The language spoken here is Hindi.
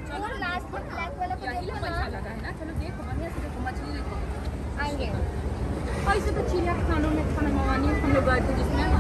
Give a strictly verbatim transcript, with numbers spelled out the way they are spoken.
वो लास्ट में ब्लैक वाला को देखो पैसा लगा है ना। चलो देखो बढ़िया से देखो, मछली देखो आएंगे। ऐसे तो चिड़िया खानों में खाना मंगवानी हम लोग गए थे जिसमें